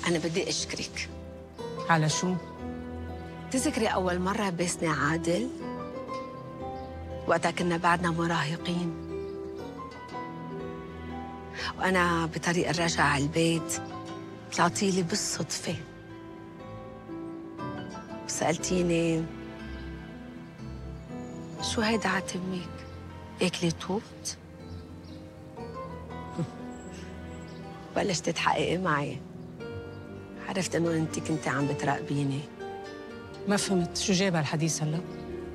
أنا بدي أشكرك. على شو؟ تذكري أول مرة باسني عادل؟ وقتها كنا بعدنا مراهقين، وأنا بطريق الرجعة على البيت طلعتيلي بالصدفة وسألتيني شو هيدا عتمك؟ أكلي توت؟ بلشت تحققي معي. عرفت إنه أنت كنتي عم بتراقبيني. ما فهمت شو جايب هالحديث هلا؟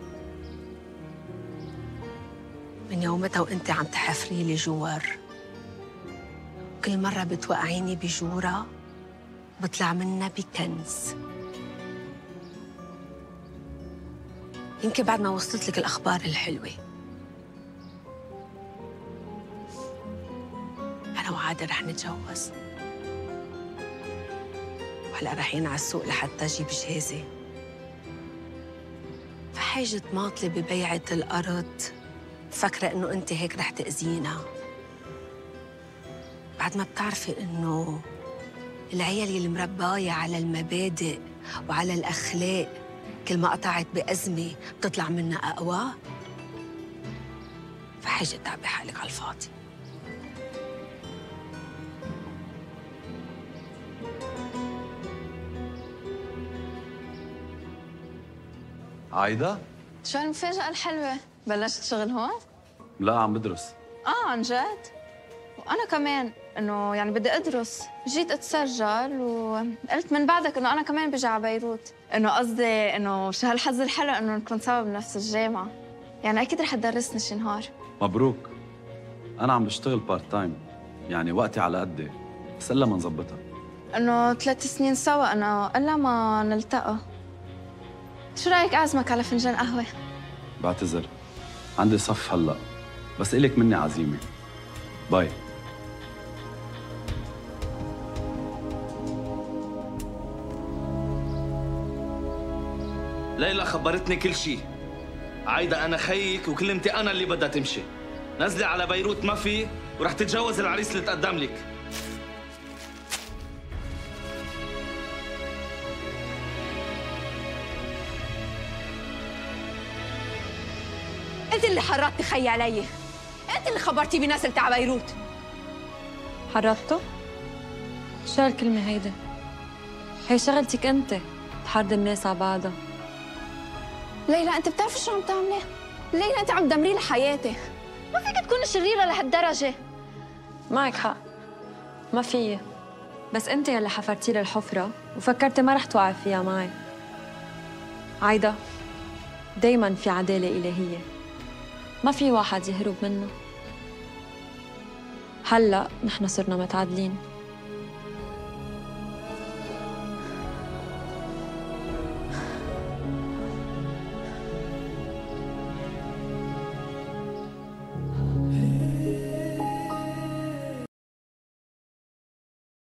من يومتها وأنت عم تحفري لي جوار، كل مرة بتوقعيني بجورة بطلع منها بكنز. يمكن بعد ما وصلت لك الأخبار الحلوة. أنا وعادل رح نتجوز، وهلا رايحين على السوق لحتى أجيب جهازي. فحاجة ماطلة ببيعة الأرض، فكرة إنه أنت هيك رح تأذينا، بعد ما بتعرفي إنه العيال اللي مرباية على المبادئ وعلى الأخلاق كل ما قطعت بأزمة بتطلع منها أقوى. فحاجة تعبي حالك على الفاضي. عايدة؟ شو هالمفاجأة الحلوة؟ بلشت شغل هون؟ لا عم بدرس. عن جد؟ وأنا كمان إنه يعني بدي أدرس، جيت أتسجل وقلت من بعدك إنه أنا كمان بجي على بيروت، إنه قصدي إنه شو هالحظ الحلو إنه نكون سوا بنفس الجامعة، يعني أكيد رح تدرسني شي نهار. مبروك. أنا عم بشتغل بارت تايم، يعني وقتي على قدي، بس إلا ما نظبطها. إنه 3 سنين سوا أنا إلا ما نلتقى. شو رأيك أعزمك على فنجان قهوة؟ بعتذر، عندي صف هلا، بس إلك مني عزيمة. باي. ليلى خبرتني كل شيء. عايدة أنا خيك وكلمتي أنا اللي بدها تمشي. نزلي على بيروت ما في ورح تتجوز العريس اللي تقدم لك. انت اللي حرضتي خيي علي، انت اللي خبرتي بناس اللي على بيروت. حرضته؟ شو هالكلمة هيدا؟ هي شغلتك انت تحرض الناس على بعضها. ليلى أنت بتعرفي شو عم تعملي؟ ليلى أنت عم تدمري لي حياتي. ما فيك تكوني شريرة لهالدرجة. معك حق، ما فيي، بس انت يلي حفرتي لي الحفرة وفكرتي ما رح توقعي فيها معي. عايدة، دايما في عدالة إلهية، ما في واحد يهرب منها. هلا نحن صرنا متعادلين.